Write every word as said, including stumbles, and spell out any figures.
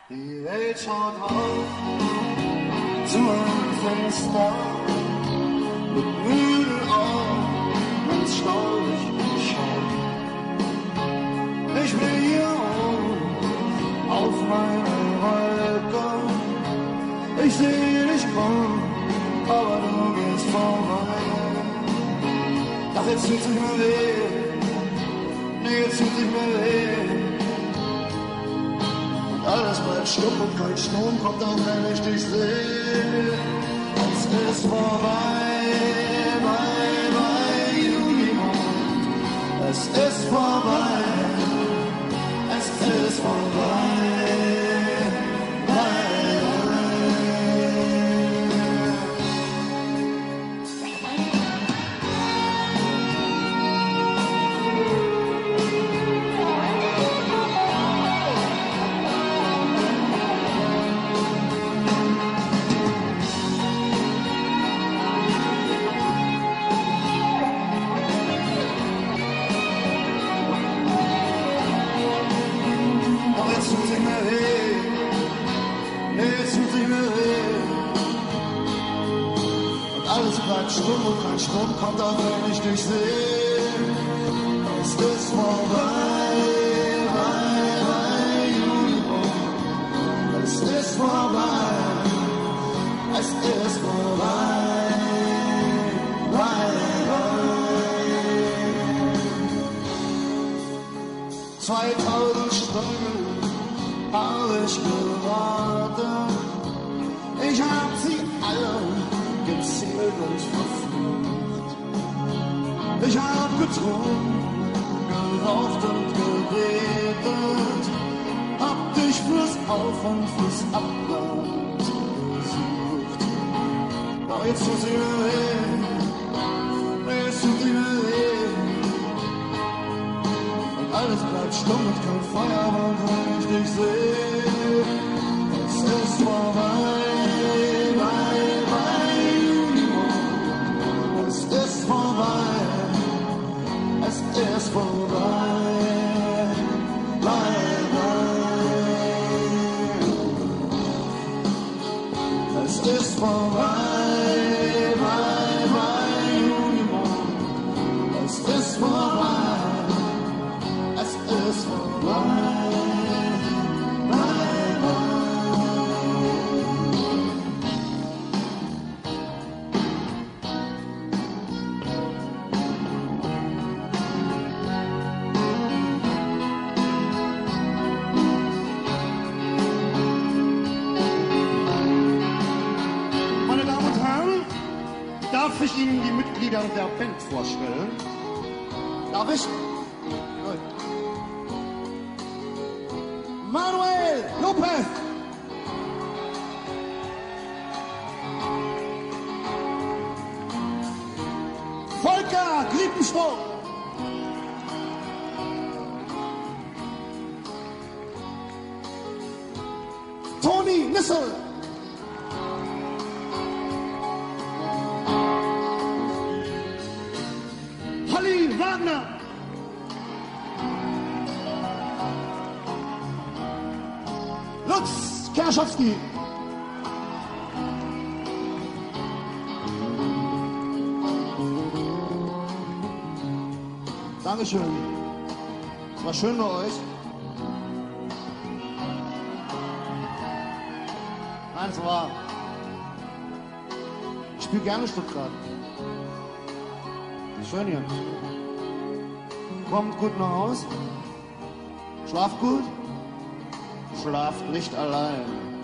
Die Welt schaut auf zu meinem Fenster mit müden Augen, wenn's staurig schaut. Ich will hier oben auf meine Wolke. Ich seh dich kommen, aber du gehst vorbei. Doch jetzt tut's nicht mehr weh, nee, jetzt tut's nicht mehr weh. Alles bleibt stumm und kein Strom kommt auch, wenn ich dich sehe. Es ist vorbei, bye, bye, Junimond. Es ist vorbei, es ist vorbei, bye, stumm und kein Strom kommt auch, wenn ich dich sehe. Es ist vorbei, bye, bye, Junimond. Es ist vorbei, es ist vorbei, bye, bye. Zweitausend Stunden habe ich gewartet, ich hab sie alle gezählt und verflucht. Ich hab getrunken, geraucht und geredet, hab dich fürs Auf- und fürs Abland gesucht. Doch jetzt tut sie mir weh, jetzt tut sie mir weh. Und alles bleibt stumm und kein Feuerwerk, wenn ich dich sehe. Es ist vorbei, bye, bye. Es ist vorbei, es ist vorbei, bye, bye. Es ist vorbei, bye, bye, Junimond. Es ist vorbei, es ist vorbei. Darf ich Ihnen die Mitglieder der Band vorstellen? Darf ich? Gut. Manuel Lopez. Volker Griepenstock. Toni Nissel. Wagner. Lutz Kerschowski. Dankeschön. Es war schön bei euch. Nein, es war. Ich spiele gerne Stuttgart. Schön hier. Kommt gut nach Hause. Schlaft gut. Schlaft nicht allein.